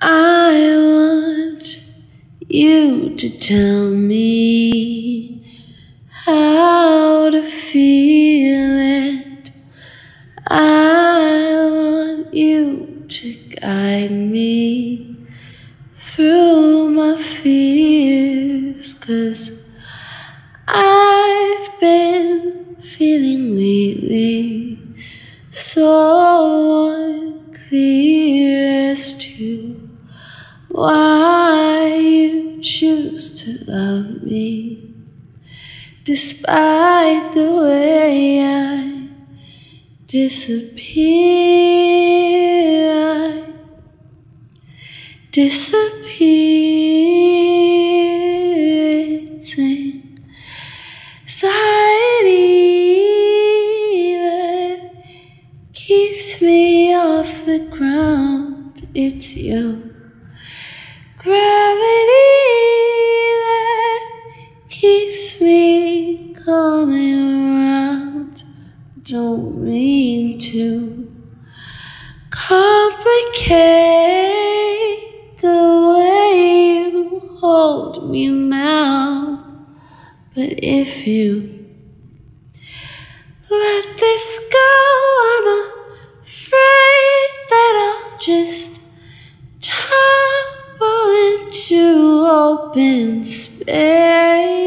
I want you to tell me how to feel it. I want you to guide me through my fears, 'cause I've been feeling lately so unclear as to why you choose to love me, despite the way I disappear. It's anxiety that keeps me off the ground. It's your gravity that keeps me coming around. Don't mean to complicate the way you hold me now, but if you let this go, I'm afraid that I'll just tumble into open space.